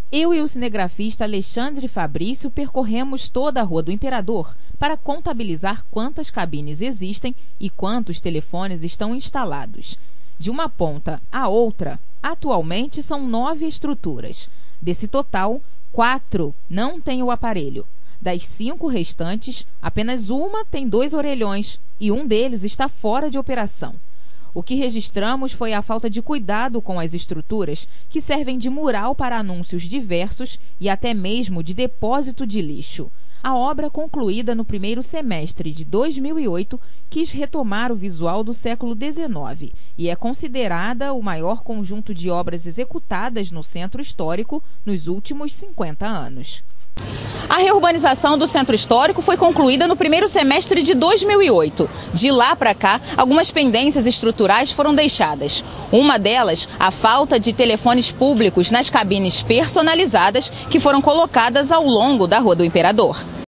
Eu e o cinegrafista Alexandre Fabrício percorremos toda a Rua do Imperador para contabilizar quantas cabines existem e quantos telefones estão instalados. De uma ponta à outra, atualmente são 9 estruturas. Desse total, 4 não têm o aparelho. Das 5 restantes, apenas uma tem 2 orelhões e um deles está fora de operação. O que registramos foi a falta de cuidado com as estruturas que servem de mural para anúncios diversos e até mesmo de depósito de lixo. A obra, concluída no primeiro semestre de 2008, quis retomar o visual do século XIX e é considerada o maior conjunto de obras executadas no centro histórico nos últimos 50 anos. A reurbanização do centro histórico foi concluída no primeiro semestre de 2008. De lá para cá, algumas pendências estruturais foram deixadas. Uma delas, a falta de telefones públicos nas cabines personalizadas que foram colocadas ao longo da Rua do Imperador.